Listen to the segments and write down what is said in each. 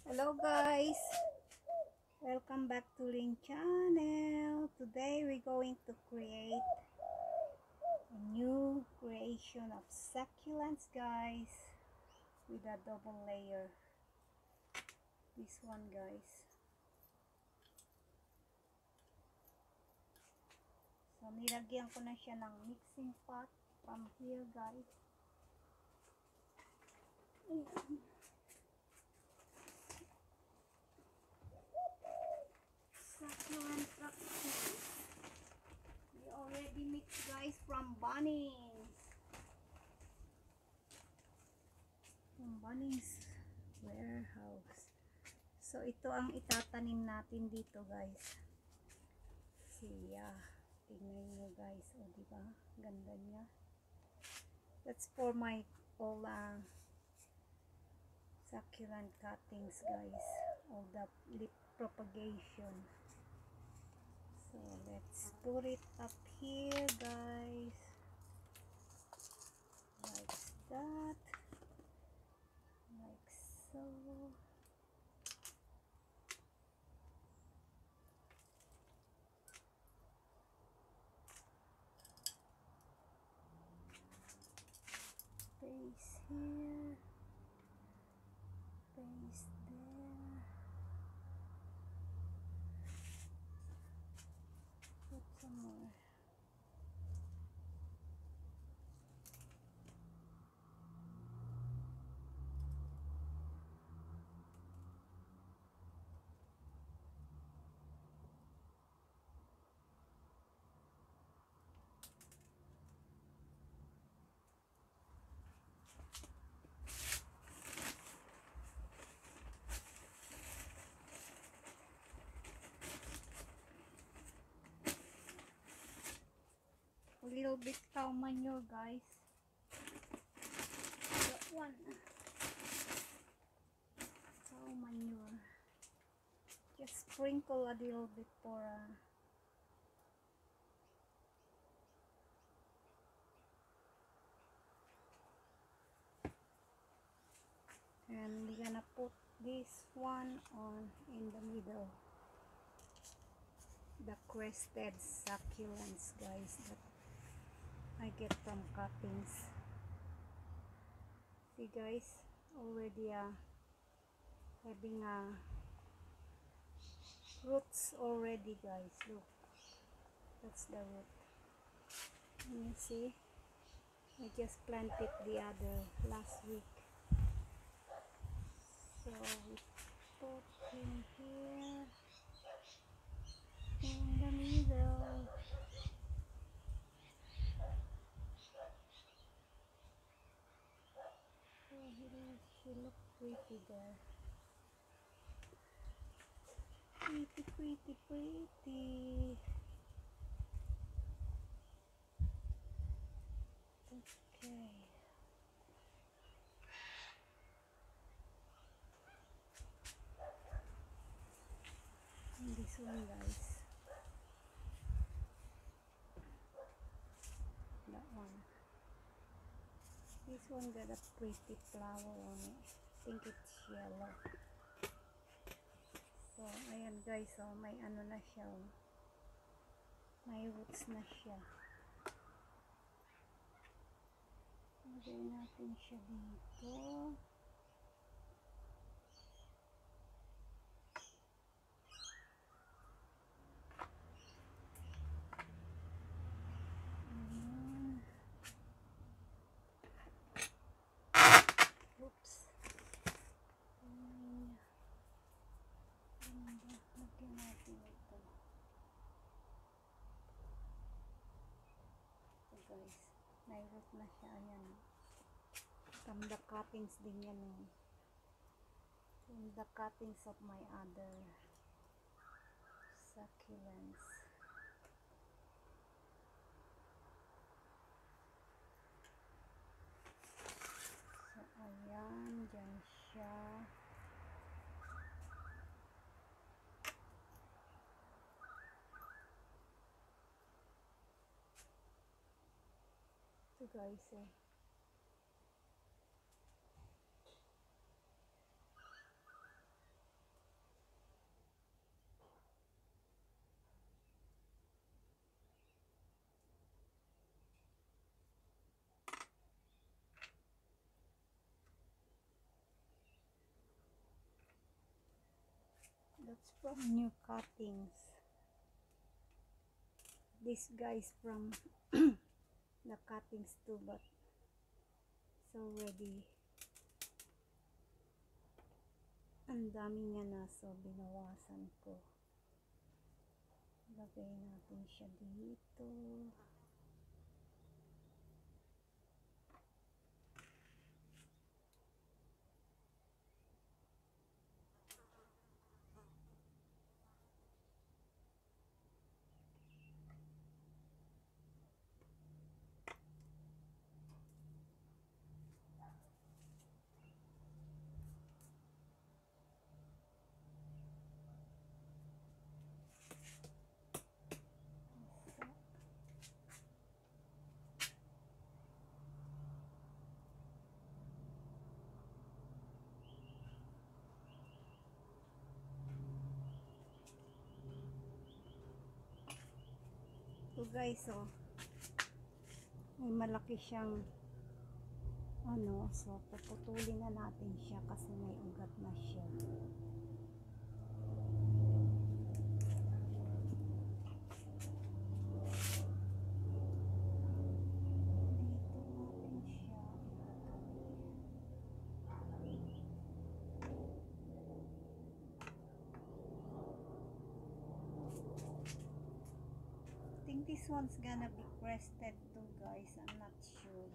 Hello guys, welcome back to Lyn channel. Today we're going to create a new creation of succulents guys, with a double layer. This one guys. So nilagyan ko na siya ng mixing pot from here guys. Succulent cactus. We already mixed guys from Bunnings. From Bunnings warehouse. So ito ang itatanim natin dito guys. Siya. Tingnan nyo guys. O diba? Ganda niya. That's for my all succulent cuttings guys. All the leaf propagation. So let's put it up here guys. Like that. Like so. Base here. Base there. Put some more. A little bit cow manure guys. That one. Cow manure. Just sprinkle a little bit for and we're gonna put this one on in the middle. The crested succulents guys that I get from cuttings. See guys, already having roots already guys. Look, that's the root. You see, I just planted the other last week. So we put him here in the middle. So she looks pretty there. Pretty, pretty, pretty. Okay. And this one guys. That one. This one got a pretty flower on it. I think it's yellow. So, ayan guys, oh, may ano na siya, oh. May roots na siya. Lagay natin siya dito. Oops. Lagyan natin ito. So guys, may root na siya. Ayan. From the cuttings din yan. From the cuttings of my other succulents. So ayan, dyan siya. Ito guys eh. That's from new cuttings. This guy is from the cuttings too, but it's already ang dami niya na, so binawasan ko. Lagay natin siya dito. So guys, oh, may malaki siyang ano, so puputulin na natin siya kasi may ugat na siya. This one's gonna be crested too, guys. I'm not sure.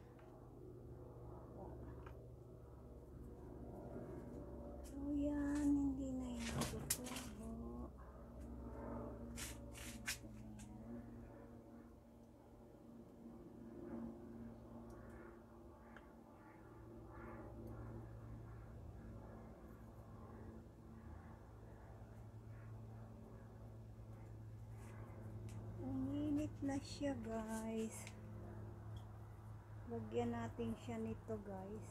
So yan, hindi na yung tutubo. Na siya, guys. Lagyan natin siya nito, guys.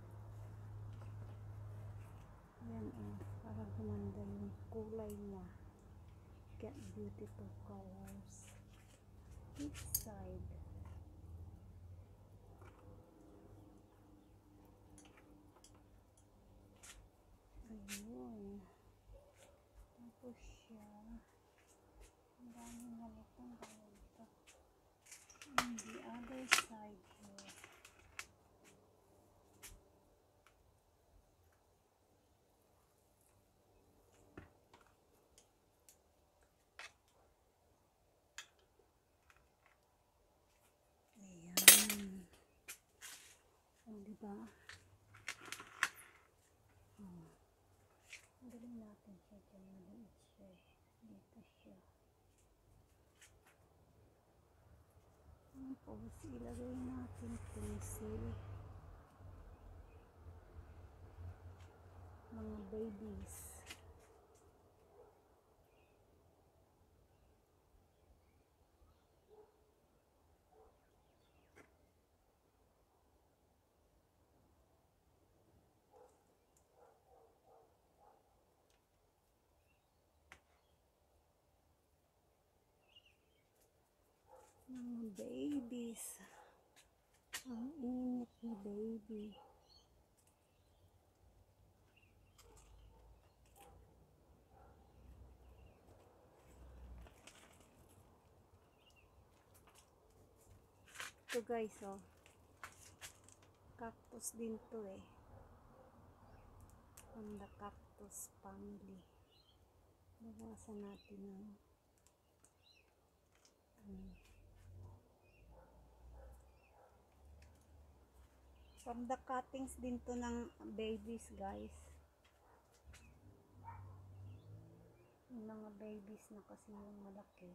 Ayan, para gumanda yung kulay niya. Get beautiful colors. Each side. Ayun. Tapos siya. Ang dami nga nitong ganito. On the other side here. Ayan. O, diba? Galing natin siya dyan. Maliit siya. Dito siya. Tapos, ilagay natin pencil. Mga babies. Mga babies. Ang init na baby. Ito guys, oh. Cactus din to eh. From the cactus family. Bawasan natin ng from the cuttings din to ng babies, guys. Yung mga babies na kasi yung malaki.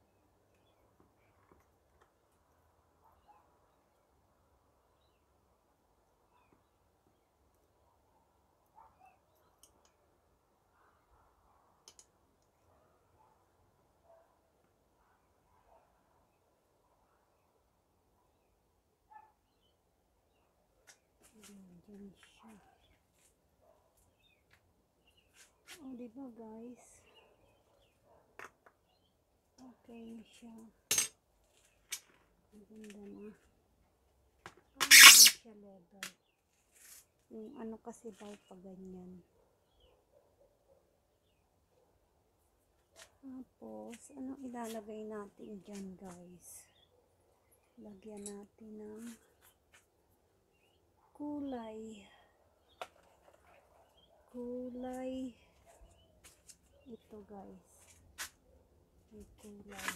Diyan siya. O, diba guys? Okay na siya. Ang ganda na. Hindi siya level. Yung ano kasi daw pa ganyan. Tapos, anong ilalagay natin dyan, guys? Lagyan natin ng kulay. Ito, guys. May kulay.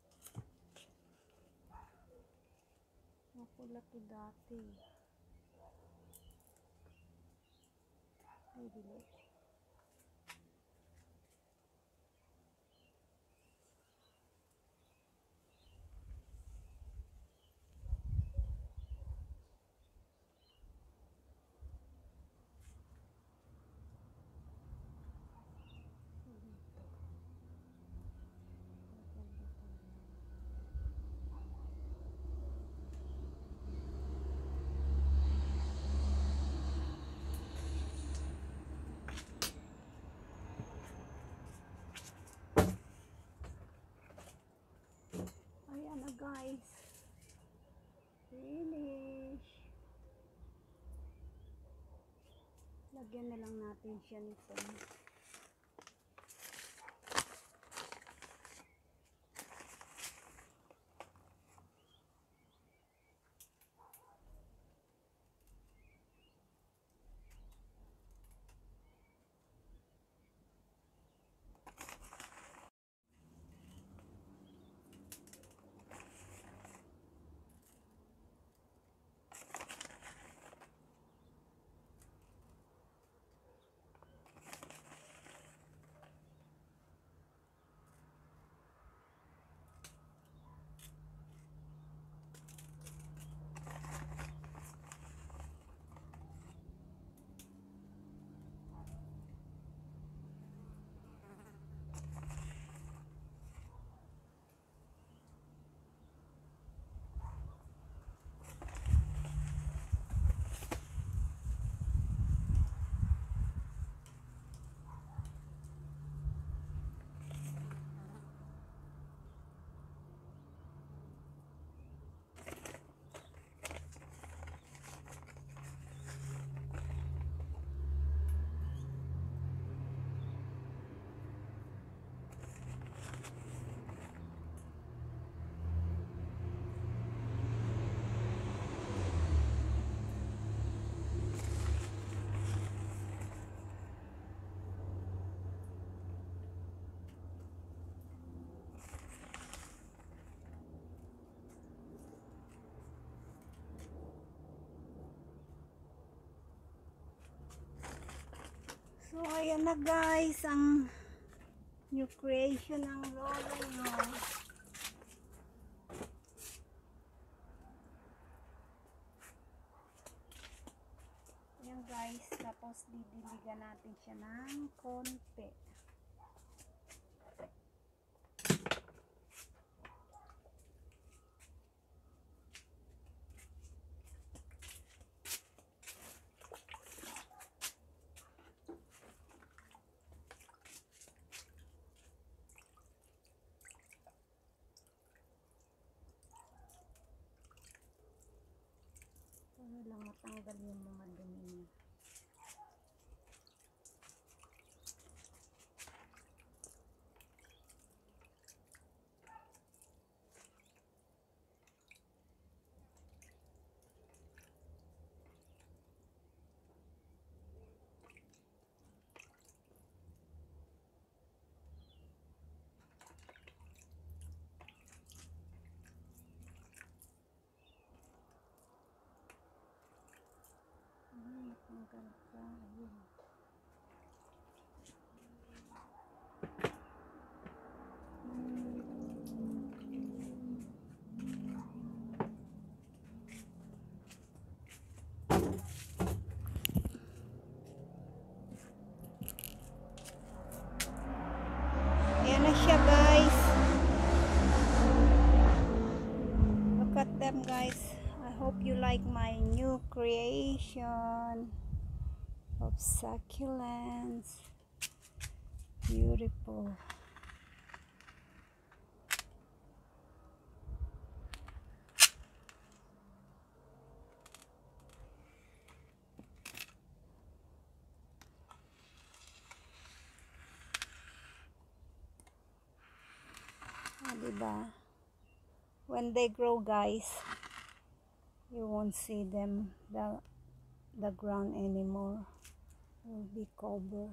Makula to dati. Ay, dili. Ayan na, guys. Finish. Lagyan na lang natin siya nito. So, ayan na, guys, ang new creation ng lola nyo. Ayan, guys, tapos didiligan natin siya ng konti. Para lang matanggal yung mga dumi niya. Matanggal ka. Ayun. Ayan na siya, guys. Look at them, guys. I hope you like my new creation of succulents. Beautiful. Diba? When they grow, guys, you won't see them, the ground anymore. It will be covered.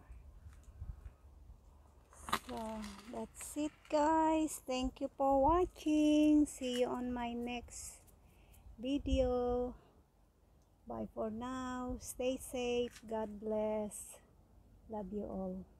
So, that's it, guys. Thank you for watching. See you on my next video. Bye for now. Stay safe. God bless. Love you all.